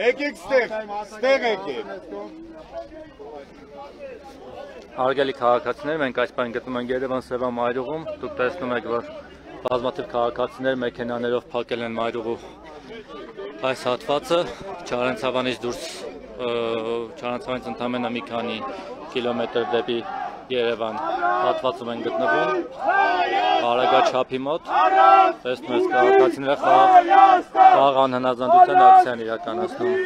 Եկեք ստեղ եկեք։ Հարգելի քաղաքացիներ, մենք այս պայն գտնվում ենք Երևան Սևա մայրուղում, դուք տեսնում եք, որ բազմաթիվ քաղաքացիներ մեքենաներով փակել են մայրուղու այս հատվածը, Չարենցավանից դուրս, Չարենցավանից ընդամենը մի քանի կիլոմետր դեպի Երևան հատվածում են գտնվում, արագաչափի մոտ, տեսնում եք քաղաքացիները խաղաղ անհնազանդության ակցիա են իրականացնում։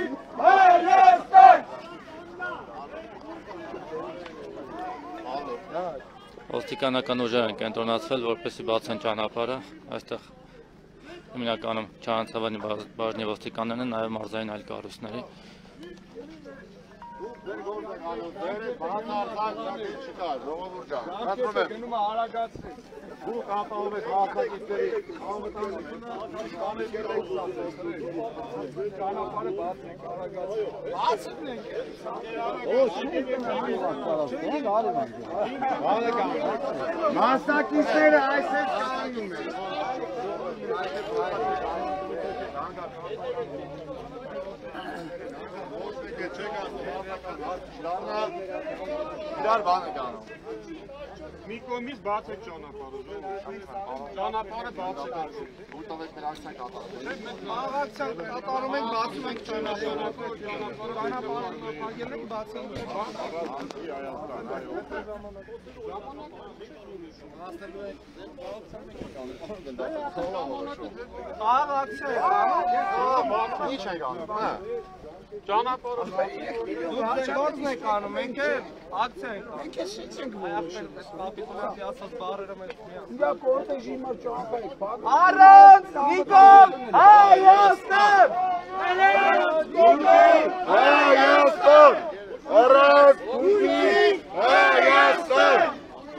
Ոստիկանական ուժեր են կենտրոնացվել, որպեսզի բացեն ճանապարհը, այստեղ հիմնականում Չարենցավանի բաժնի ոստիկաններն են, նաև մարզային այլ կառույցների։ Մասնակիցները այսպես կանգնում են։ Իրար բան է կանում։ Մի կողմից բաց եք ճանապարհը, ճանապարհը բաց է դարձել։ Որտեղ եք մեր ակցիան կատարում։ Մենք ակցիան կատարում ենք, բացում ենք ճանապարհը, փակել ենք, բացում ենք։ Ինչ է կանում, հա։ Ճանապարհը գործն եք անում, մենք ակցիա ենք անում։ Մենք ենք կապիտուլացիա ասած բառերը մենք միա կորտեժի մար ճանապարհ եք փակ։ Առանց Նիկոլ Հայաստան! Առանց Նիկոլ Հայաստան! Առանց Նիկոլ Հայաստան!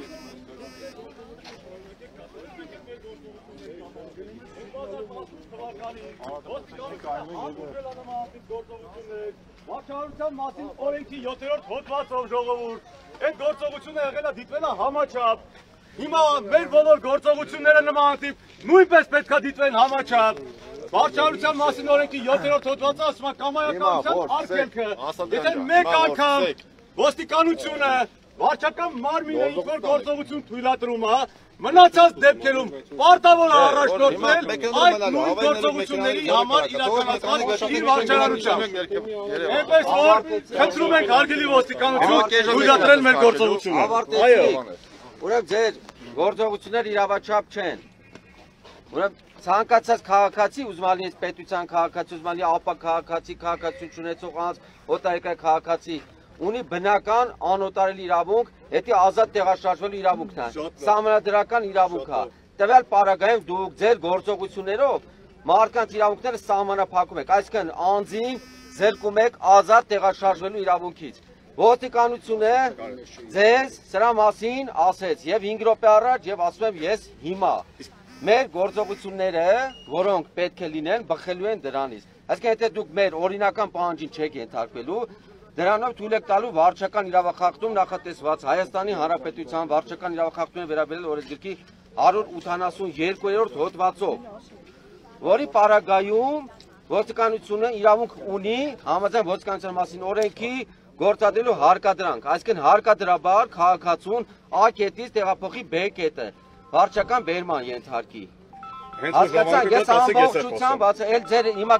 Վարչահարության մասին օրենքի 7-րդ հոդվածով ժողովուրդ, այդ գործողությունը եղել է դիտվել է համաչափ։ Հիմա մեր բոլոր գործողությունները նմանատիպ նույնպես պետք է դիտվեն համաչափ։ Վարչահարության մասին օրենքի 7-րդ հոդվածը ասում է կամայականության արգելքը։ Եթե մեկ անգամ ոստիկանությունը վարչական մարմինը ինչ-որ գործողություն թույլատրում է, մնացած դեպքերում պարտավոր առաջնորդվել այդ նույն գործողությունների համար իրականացված իր վարչարարությամբ։ Այնպես որ խնդրում ենք հարգելի ոստիկանություն թույլատրել մեր գործողությունը։ Այո։ Ուրեմն ձեր գործողությունները իրավաչափ չեն։ Ուրեմն ցանկացած քաղաքացի, ուզմալի պետության քաղաքացի, ուզմալի ԱՊԱ քաղաքացի, քաղաքացիություն ունեցող անձ, օտարերկրյա քաղաքացի ունի բնական անօտարելի իրավունք, հետի ազատ տեղաշարժվելու իրավունքն է, սահմանադրական իրավունք է։ Տվյալ պարագայում դուք ձեր գործողություններով մարդկանց իրավունքները սահմանափակում եք, այսինքն անձին զրկում եք ազատ տեղաշարժվելու իրավունքից։ Ոստիկանությունը ձեզ սրա մասին ասեց եւ 5 րոպե առաջ եւ ասում եմ ես հիմա։ Մեր գործողությունները, որոնք պետք է լինեն, բխելու են դրանից։ Այսինքն եթե դուք մեր օրինական պահանջին չեք ենթարկվելու, դրանով թույլ եք տալու վարչական իրավախախտում նախատեսված Հայաստանի Հանրապետության վարչական իրավախախտումները վերաբերել օրենսգրքի 182-րդ հոդվածով, որի պարագայում ոստիկանությունը իրավունք ունի համաձայն ոստիկանության մասին օրենքի գործադրելու հարկադրանք, այսինքն հարկադրաբար քաղաքացուն A կետից տեղափոխի B կետը, վարչական բերման ենթարկի։ Հասկացան, ես ամբողջությամբ բացը, էլ ձեր հիմա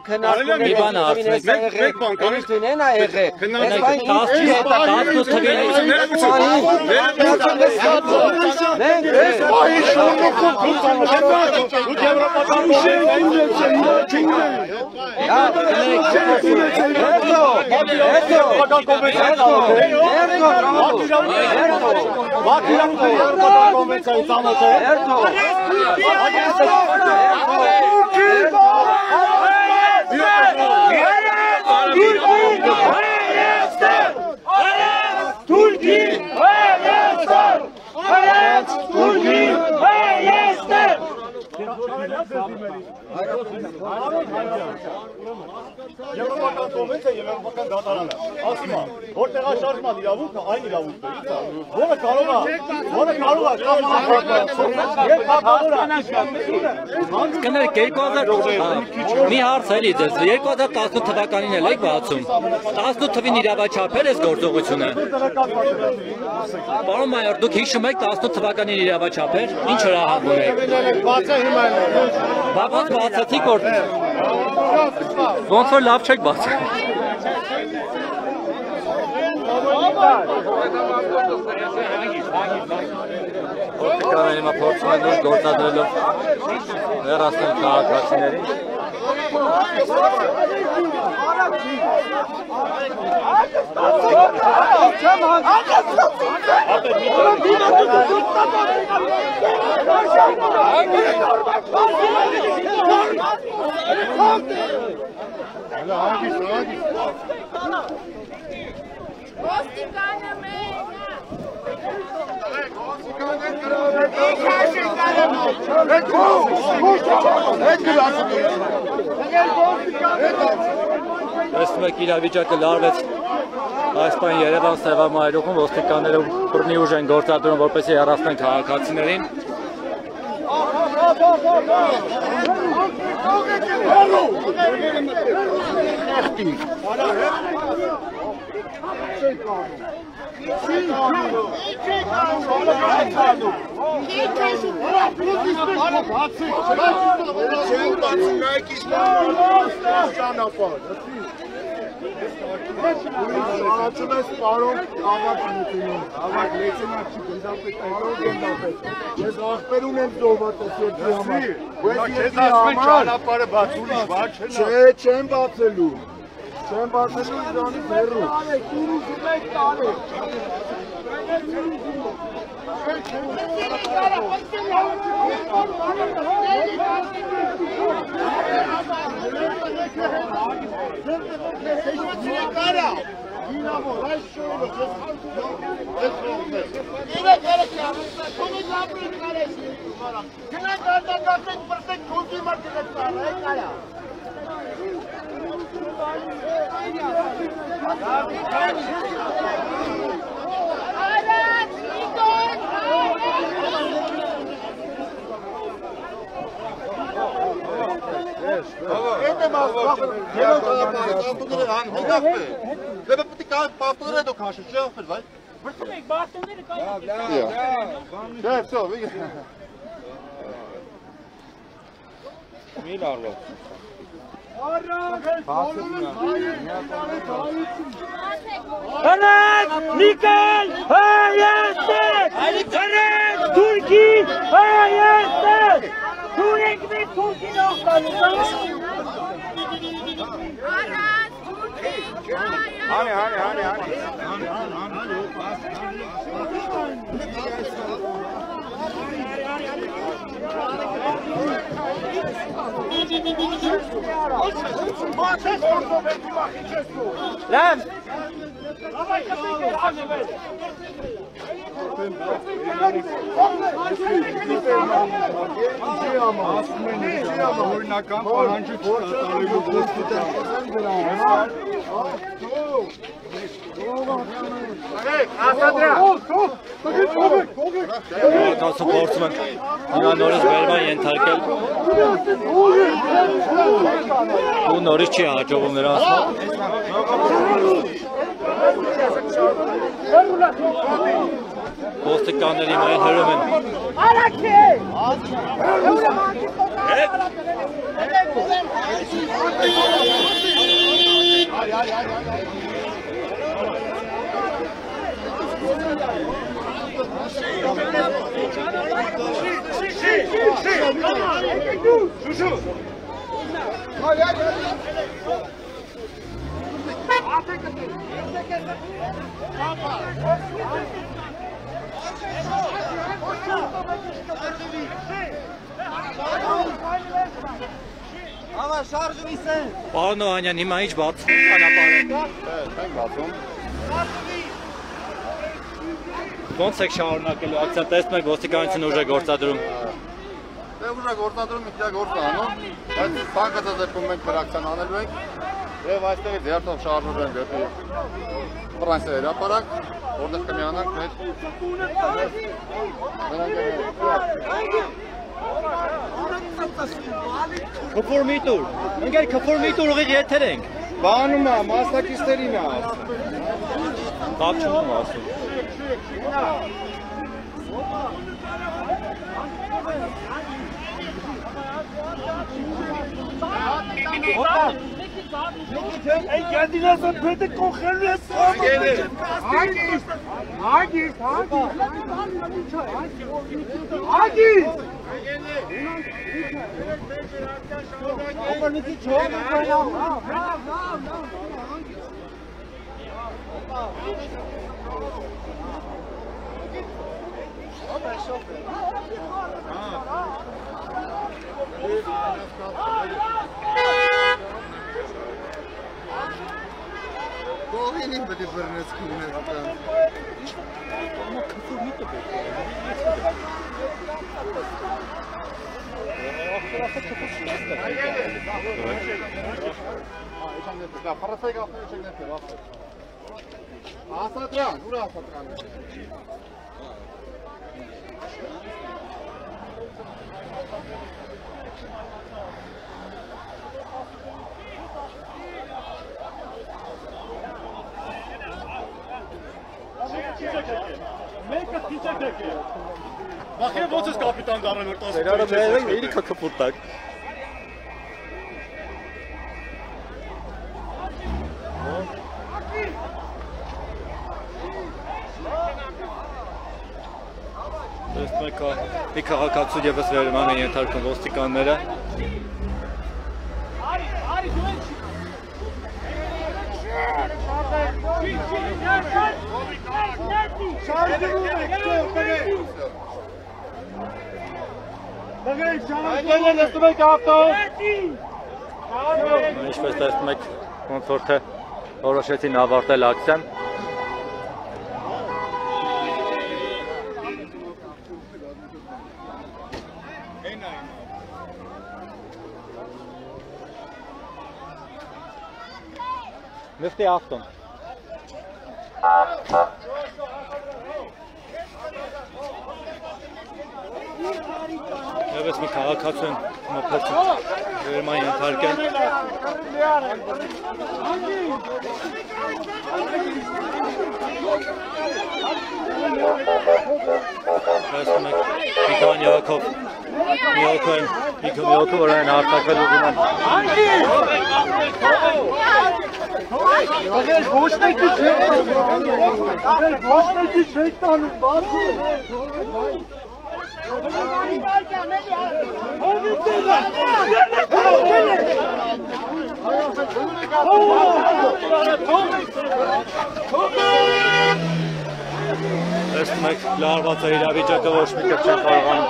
քննարկումներն ա Եվրոպական կոնվենցիա եւ եվրոպական դատարանը ասում է, որտեղ է շարժման իրավունքը, այն իրավունքն է, որը կարող է Կներեք 2000 մի հարց էլի ձեզ 2018 թվականին էլ եք բացում 18 թվին իրավաչափել էս գործողությունը Պարոն մայոր դուք հիշում եք 18 թվականին իրավաչափեր ինչ հրահանգում եք Բացը հիմա Բաղոց բացացիք որ ոնց որ լավ չեք բացել Կանեն հիմա փորձում են դուրս գործադրելով հեռացնել քաղաքացիներին Տեսնում եք իրավիճակը լարվեց այս պայն Երևան Սևամայրուղում ոստիկանները բռնի ուժ են գործադրում որպեսզի հեռացնեն քաղաքացիներին Շարացում ես պարոն ավագանությունում, ավագ լեյցենանտ չի գնդապետայով գնդապետ Ես աղբեր ունեմ զոհվատես երկրի համար Ես ասում եմ ճանապարհը բաց ուրիշ բան չեն Չէ, չեմ բացելու Չեմ բացելու իրանից հեռու Տուրուզում եք տարեք Nikol hayatdır! Türkiye hayatdır! Türk ve Türkiye noktalarında Hani Lan! Օրինական պահանջը չտալու Քաղաքացու փորձում են հիմա նորից վերման ենթարկել ու նորից չի հաջողում նրանց ոստիկանների մայր հրում են Պարոն Օհանյան, հիմա ինչ բացվում ճանապարհը։ Ենք բացում։ Ոնց եք շարունակելու ակցիան, տեսնում եք ոստիկանությունը ուժ է գործադրում։ շարժուրը գործադրում ինքնա գործ անում, բայց ցանկացած դեպքում մենք բնակցան անելու ենք եւ այստեղից երթով շարժուր են դեպի Ֆրանսիա հրապարակ, որտեղ կմիանանք մեր Քփոր մի տուր։ Ընկեր քփոր մի տուր ուղիղ եթեր ենք։ բանում է, մասնակիցներին է ասում։ Բաք չունեմ ասում։ Ey kendine sen pete koxerles. Hadi. Doğru böyle bırnız kılınır. Ama kıfır mı da Asatran, burası Asatran. Bakın ո՞նց ես կապիտան դառնում որ 10 Վերարը մերեն էլի քփորտակ։ Տեսնում եք մի քաղաքացու եւս վերման են ենթարկում ոստիկանները։ Ինչպես տեսնում եք, ոնց որ թե որոշեցին ավարտել ակցիան։ Müfti Achtung. Եվս մի քաղաքացու են մոփեցին վերման ենթարկեն։ Տեսնում եք Միքան Յակոբ Միոքով որ են արտակվել ուղում են։ Աղեր ոչնեկի չեք տանում, բացի։ Տեսնում եք լարված է իրավիճակը ոչ մի կերպ չեն կարողանում։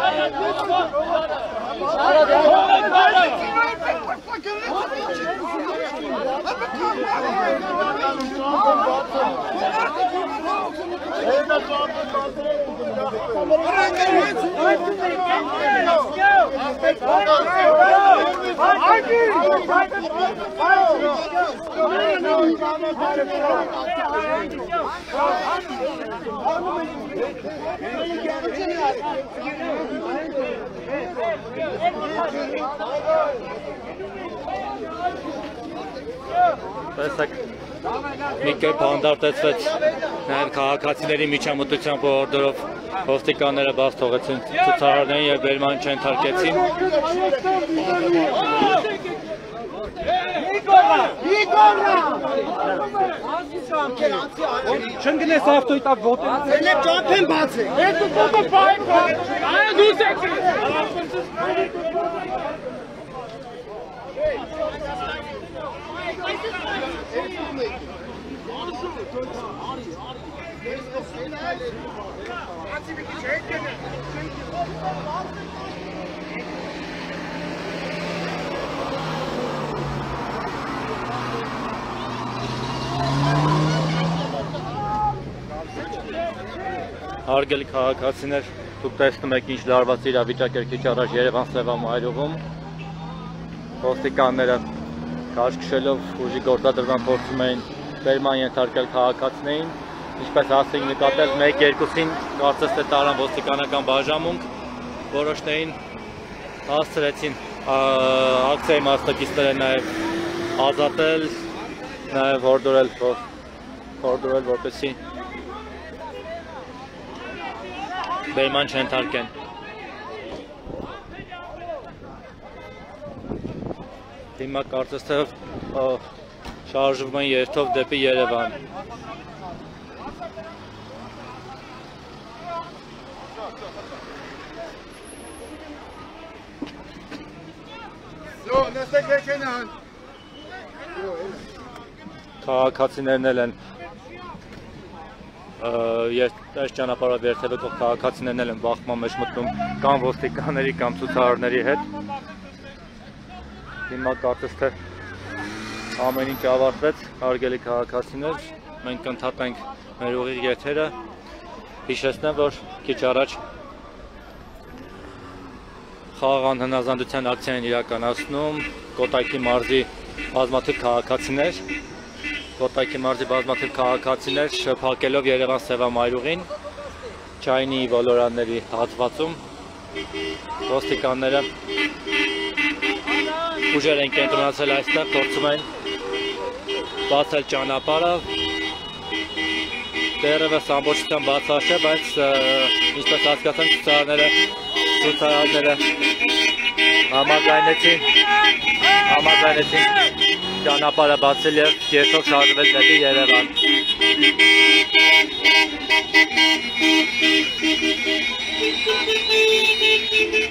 Տեսեք մի կերպ հանդարտեցվեց նաև քաղաքացիների միջամտությամբ օրդերով ոստիկանները բաց թողեցին ցուցարարներին եւ վերման չենթարկեցին։ Չընկնես ավտոյի տակ ոտեն։ Ելեք ճամփեն բացեք։ Երկու կողմը պահեք։ Այո դուս եք։ Հարգելի քաղաքացիներ, Դուք տեսնում եք ինչ լարված իրավիճակ էր քիչ առաջ Երևան Սևամայրուղում։ Ոստիկանները կաշկշելով ուժի գործադրման փորձում էին բերման ենթարկել քաղաքացիներին, ինչպես ասենք նկատել 1-2-ին կարծես թե տարան ոստիկանական բաժանմունք, որոշներին հասցրեցին ակցիայի մասնակիցները նաև ազատել, նաև հորդորել որպեսզի բերման չենթարկեն։ Հիմա կարծես թե շարժվում են երթով դեպի Երևան։ Քաղաքացիներն են այս ճանապարհով երթևեկող քաղաքացիներն են բախման մեջ մտնում կամ ոստիկանների կամ ցուցարարների հետ։ Հիմա կարծես թե ամեն ինչ ավարտվեց, հարգելի քաղաքացիներ, մենք կընդհատենք մեր ուղիղ եթերը, հիշեցնեմ, որ քիչ առաջ խաղաղ անհնազանդության ակցիա են իրականացնում Կոտայքի մարզի բազմաթիվ քաղաքացիներ շփակելով Երևան Սևամայրուղին Չայնի ոլորանների հատվածում ոստիկանները ուժեր են կենտրոնացել այստեղ, փորձում են բացել ճանապարհը, դեռևս ամբողջությամբ բացված չէ, բայց ինչպես հասկացան ցուցարարները համաձայնեցին ճանապարհը բացել եւ երթով շարժվել դեպի Երևան։